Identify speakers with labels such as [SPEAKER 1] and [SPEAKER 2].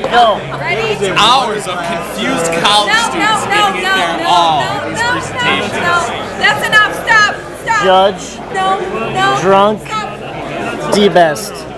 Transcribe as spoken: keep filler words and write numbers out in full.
[SPEAKER 1] Go.
[SPEAKER 2] Ready?
[SPEAKER 3] Hours of confused college
[SPEAKER 2] No, no,
[SPEAKER 3] students
[SPEAKER 2] no,
[SPEAKER 3] giving
[SPEAKER 2] no,
[SPEAKER 3] it their
[SPEAKER 2] no,
[SPEAKER 3] all
[SPEAKER 2] no,
[SPEAKER 3] with these
[SPEAKER 2] no, no,
[SPEAKER 3] presentations.
[SPEAKER 2] no. That's enough. Stop. Stop.
[SPEAKER 1] Judge.
[SPEAKER 2] No, no.
[SPEAKER 1] Drunk.
[SPEAKER 2] Stop.
[SPEAKER 1] D best.